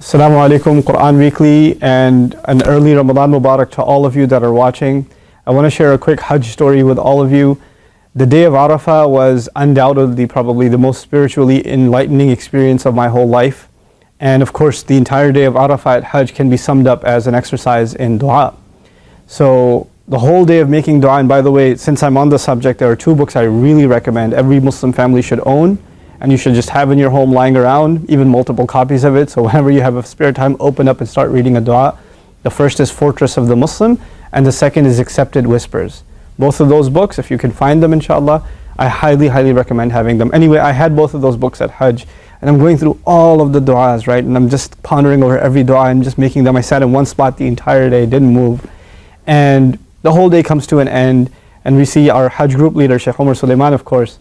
Assalamu alaikum, Quran Weekly, and an early Ramadan Mubarak to all of you that are watching. I want to share a quick Hajj story with all of you. The day of Arafah was undoubtedly probably the most spiritually enlightening experience of my whole life. And of course, the entire day of Arafah at Hajj can be summed up as an exercise in dua. So the whole day of making dua, and by the way, since I'm on the subject, there are two books I really recommend every Muslim family should own. And you should just have in your home lying around, even multiple copies of it. So whenever you have a spare time, open up and start reading a dua. The first is Fortress of the Muslim, and the second is Accepted Whispers. Both of those books, if you can find them inshallah, I highly recommend having them. Anyway, I had both of those books at Hajj, and I'm going through all of the du'as, right? And I'm just pondering over every dua and just making them. I sat in one spot the entire day, didn't move. And the whole day comes to an end, and we see our Hajj group leader, Sheikh Omar Sulaiman, of course.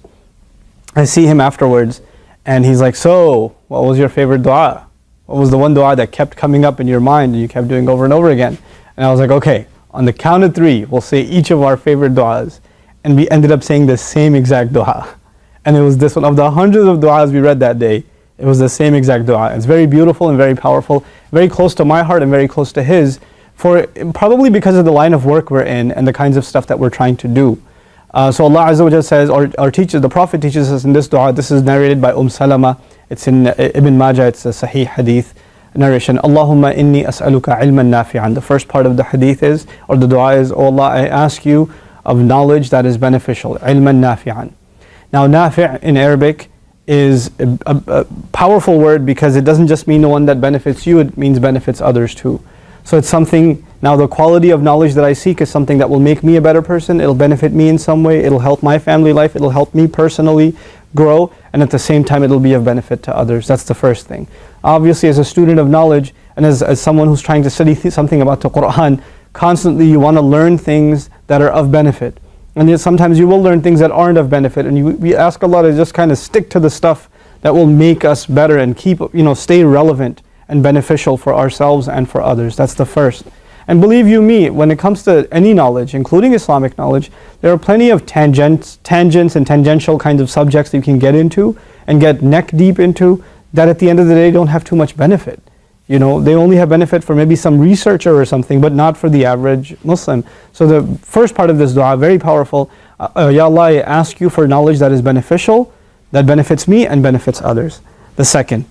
I see him afterwards, and he's like, so, what was your favorite dua? What was the one dua that kept coming up in your mind and you kept doing over and over again? And I was like, okay, on the count of three, we'll say each of our favorite duas. And we ended up saying the same exact dua. And it was this one. Of the hundreds of duas we read that day, it was the same exact dua. It's very beautiful and very powerful, very close to my heart and very close to his, probably because of the line of work we're in and the kinds of stuff that we're trying to do. So Allah Azza wa Jalla says, or teaches, the Prophet teaches us in this dua. This is narrated by Salama. It's in Ibn Majah. It's a Sahih Hadith narration. Allahumma inni as'aluka ilman nafi'an. The first part of the hadith is, or the dua is, oh Allah, I ask you of knowledge that is beneficial. Ilman nafi'an. Now, nafi' in Arabic is a powerful word because it doesn't just mean the one that benefits you, it means benefits others too. So it's something, now the quality of knowledge that I seek is something that will make me a better person, it'll benefit me in some way, it'll help my family life, it'll help me personally grow, and at the same time it'll be of benefit to others. That's the first thing. Obviously, as a student of knowledge, and as someone who's trying to study something about the Quran, constantly you want to learn things that are of benefit. And yet sometimes you will learn things that aren't of benefit, and we ask Allah to just kind of stick to the stuff that will make us better and keep, stay relevant and beneficial for ourselves and for others. That's the first. And believe you me, when it comes to any knowledge, including Islamic knowledge, there are plenty of tangents and tangential kinds of subjects that you can get into and get neck deep into that at the end of the day don't have too much benefit. They only have benefit for maybe some researcher or something, but not for the average Muslim. So the first part of this dua, very powerful. Ya Allah, I ask you for knowledge that is beneficial, that benefits me and benefits others. The second,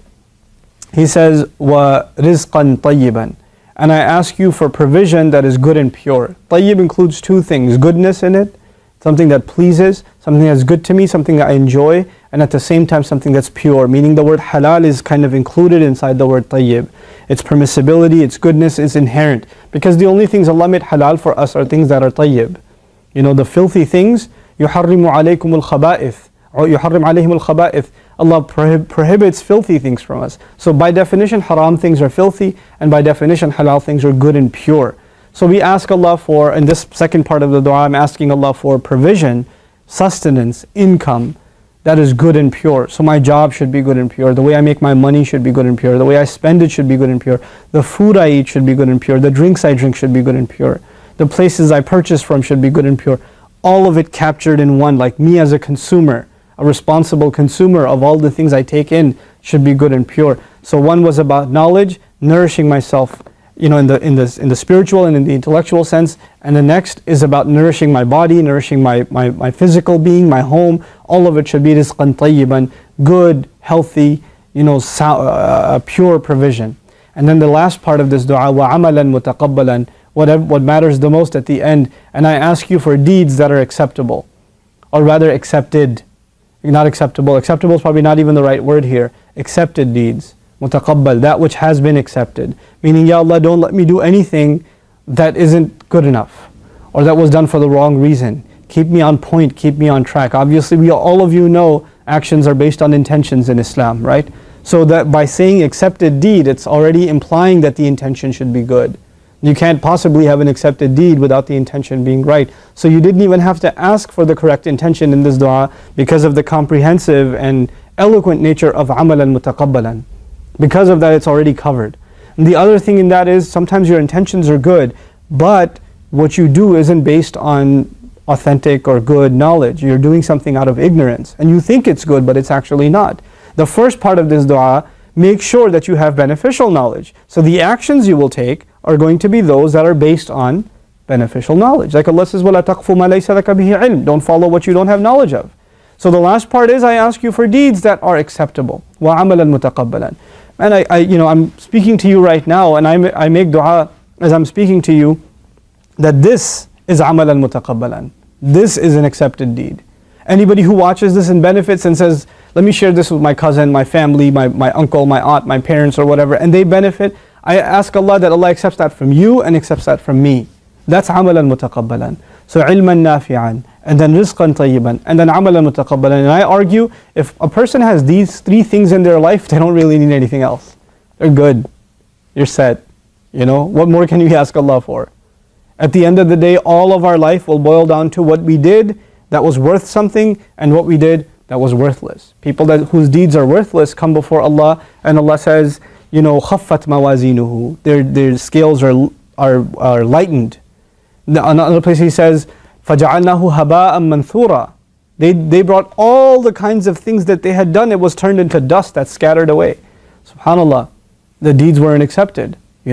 he says, wa rizqan tayyiban. And I ask you for provision that is good and pure. Tayyib includes two things, goodness in it, something that pleases, something that's good to me, something that I enjoy, and at the same time something that's pure, meaning the word halal is kind of included inside the word tayyib. Its permissibility, its goodness is inherent, because the only things Allah made halal for us are things that are tayyib. The filthy things, يُحَرِّمُ عَلَيْكُمُ الْخَبَائِثِ, or يُحَرِّمْ عَلَيْهِمُ الْخَبَائِثِ. Allah prohibits filthy things from us. So by definition, haram things are filthy, and by definition, halal things are good and pure. So we ask Allah for, in this second part of the dua, I'm asking Allah for provision, sustenance, income that is good and pure. So my job should be good and pure. The way I make my money should be good and pure. The way I spend it should be good and pure. The food I eat should be good and pure. The drinks I drink should be good and pure. The places I purchase from should be good and pure. All of it captured in one, like me as a consumer. A responsible consumer of all the things I take in should be good and pure. So one was about knowledge, nourishing myself, in the spiritual and in the intellectual sense, and the next is about nourishing my body, nourishing my physical being, my home. All of it should be rizqan tayyiban, good, healthy, pure provision. And then the last part of this dua, wa amalan mutaqabbalan, what matters the most at the end, and I ask you for deeds that are acceptable, or rather accepted. Not acceptable. Acceptable is probably not even the right word here. Accepted deeds. Mutaqabbal, that which has been accepted. Meaning, Ya Allah, don't let me do anything that isn't good enough, or that was done for the wrong reason. Keep me on point, keep me on track. Obviously, all of you know actions are based on intentions in Islam, right? So that by saying accepted deed, it's already implying that the intention should be good. You can't possibly have an accepted deed without the intention being right. So you didn't even have to ask for the correct intention in this dua because of the comprehensive and eloquent nature of amalan mutaqabbalan. Because of that, it's already covered. And the other thing in that is sometimes your intentions are good, but what you do isn't based on authentic or good knowledge. You're doing something out of ignorance. And you think it's good, but it's actually not. The first part of this dua make sure that you have beneficial knowledge. So the actions you will take are going to be those that are based on beneficial knowledge. Like Allah says, وَلَا تَقْفُ مَا لَيْسَ لَكَ بِهِ عِلْمٍ. Don't follow what you don't have knowledge of. So the last part is, I ask you for deeds that are acceptable. وَعَمَلًا مُتَقَبَّلًا. And I'm speaking to you right now, and I make dua as I'm speaking to you, that this is عَمَلًا مُتَقَبَّلًا. This is an accepted deed. Anybody who watches this and benefits and says, let me share this with my cousin, my family, my uncle, my aunt, my parents or whatever, and they benefit, I ask Allah that Allah accepts that from you and accepts that from me. That's عَمَلًا مُتَقَبَّلًا. So علما نافعا, and then رزقا طيبا, and then عملا متقبلا. And I argue, if a person has these three things in their life, they don't really need anything else. They're good. You're set. What more can you ask Allah for? At the end of the day, all of our life will boil down to what we did that was worth something and what we did that was worthless. People whose deeds are worthless come before Allah, and Allah says, خَفَّتْ مَوَازِينُهُ. Their scales are lightened. Another place He says, فَجَعَلْنَاهُ هَبَاءً مَنْثُورًا. They brought all the kinds of things that they had done, it was turned into dust that scattered away. SubhanAllah, the deeds weren't accepted,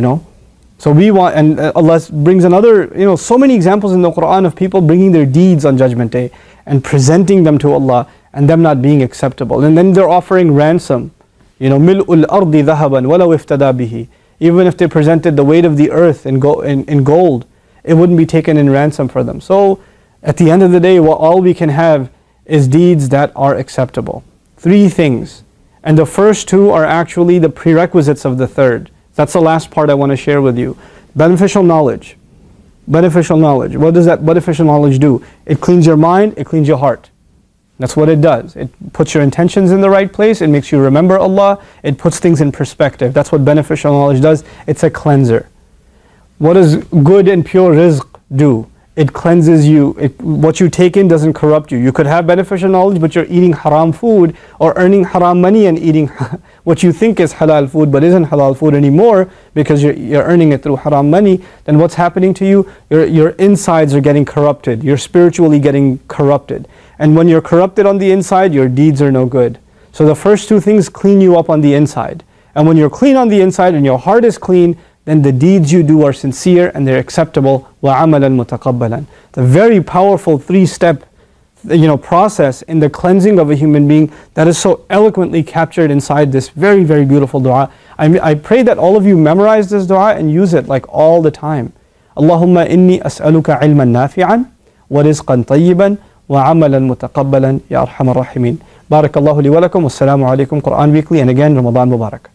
So we want, and Allah brings another, so many examples in the Quran of people bringing their deeds on Judgment Day and presenting them to Allah and them not being acceptable. And then they're offering ransom, مِلْءُ الْأَرْضِ ذَهَبًا وَلَوْ اِفْتَدَى بِهِ. Even if they presented the weight of the earth in gold, it wouldn't be taken in ransom for them. So at the end of the day, all we can have is deeds that are acceptable. Three things. And the first two are actually the prerequisites of the third. That's the last part I want to share with you. Beneficial knowledge. Beneficial knowledge. What does that beneficial knowledge do? It cleans your mind, it cleans your heart. That's what it does. It puts your intentions in the right place, it makes you remember Allah, it puts things in perspective. That's what beneficial knowledge does. It's a cleanser. What does good and pure rizq do? It cleanses you. What you take in doesn't corrupt you. You could have beneficial knowledge, but you're eating haram food or earning haram money and eating what you think is halal food but isn't halal food anymore because you're earning it through haram money. Then what's happening to you? Your insides are getting corrupted. You're spiritually getting corrupted. And when you're corrupted on the inside, your deeds are no good. So the first two things clean you up on the inside. And when you're clean on the inside and your heart is clean, then the deeds you do are sincere and they're acceptable. وَعَمَلًا مُتَقَبَّلًا. The very powerful three-step process in the cleansing of a human being that is so eloquently captured inside this very, very beautiful dua. I pray that all of you memorize this dua and use it like all the time. Allahumma inni as'aluka ilman nafi'an wa rizqan tayyiban wa amalan mutaqabbalan ya arhamar rahimin. Barakallahu li wa lakum. Wassalamu alaikum. Quran Weekly, and again Ramadan Mubarak.